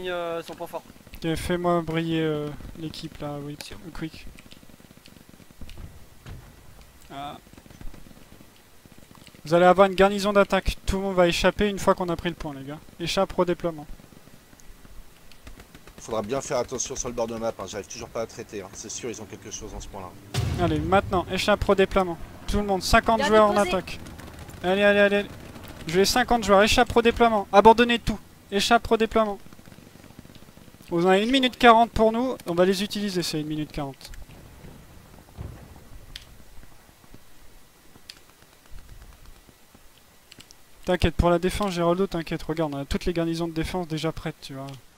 mis son point fort. Ok, fais-moi briller l'équipe là, oui. Quick. Ah. Vous allez avoir une garnison d'attaque. Tout le monde va échapper une fois qu'on a pris le point, les gars. Échappe au déploiement. Faudra bien faire attention sur le bord de map, hein. J'arrive toujours pas à traiter. Hein. C'est sûr, ils ont quelque chose en ce point-là. Allez, maintenant, échappe au déploiement. Tout le monde, 50 Bien joueurs en déposé. attaque. Allez, allez, allez. Je vais 50 joueurs, échappe au déploiement. Abandonnez tout. Échappe au déploiement. Vous en avez 1 minute 40 pour nous. On va les utiliser, c'est 1 minute 40. T'inquiète, pour la défense, Géraldo, t'inquiète. Regarde, on a toutes les garnisons de défense déjà prêtes, tu vois.